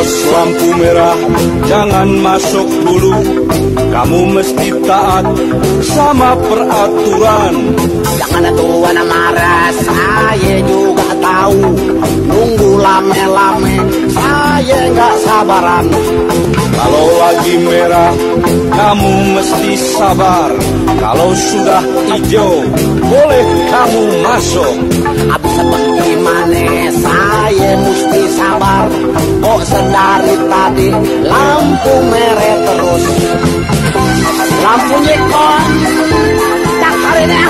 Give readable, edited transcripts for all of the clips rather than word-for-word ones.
Bos lampu merah, jangan masuk dulu. Kamu mesti taat sama peraturan. Jangan tuan marah, saya juga tahu. Nunggu lame-lame, saya nggak sabaran. Kalau lagi merah, kamu mesti sabar. Kalau sudah hijau, boleh kamu masuk. Abis bagaimana saya mesti sabar. Kok sedari tadi lampu merah terus. Lampunya kok cakarin ya.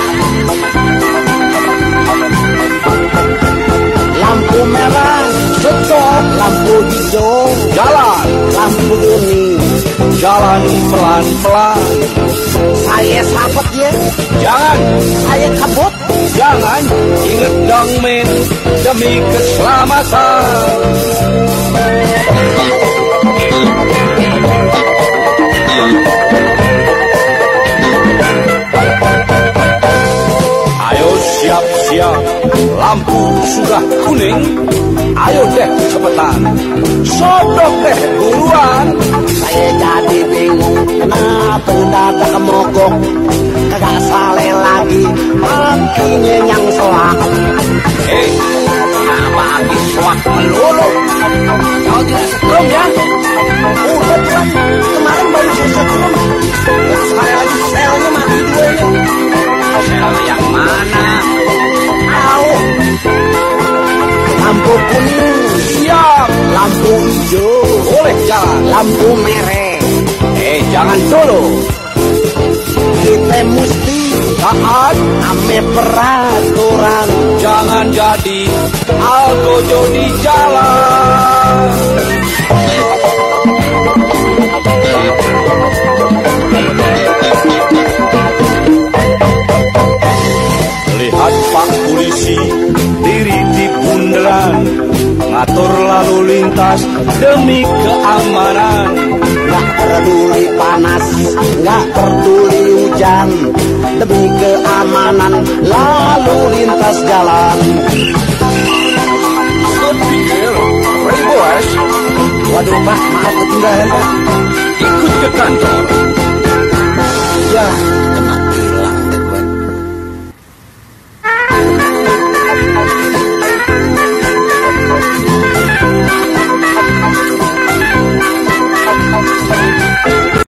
Lampu merah stop, lampu hijau Jalan, lampu kuning jalan pelan-pelan. saya sabet ya, Jangan, saya kabut. jangan, ingat dong men, demi keselamatan. Ayo siap-siap, lampu sudah kuning. Ayo deh cepetan, sodok deh buruan. Saya jadi bingung, kenapa dadak mogok. Kagak saleh lagi, makinya yang soak. Kenapa habis soak melulu? Kau tidak setrum ya? Udah tuan, kemarin baru saya setrum. Saya lagi selnya mati dua ya. Sel yang mana? Tahu. Lampu kuning, Siap, lampu hijau, boleh jalan. lampu merah. Jangan dulu. Kita mesti Taat, ame peraturan. jangan jadi algojo di jalan. Lihat Pak Polisi, diri di bundaran, ngatur lalu lintas demi keamanan. Nggak peduli panas, nggak peduli hujan, demi keamanan lalu lintas jalan. Good pikir, ready boys. Waduh Pak, maaf ketinggalan Pak. Ikut ke kantor.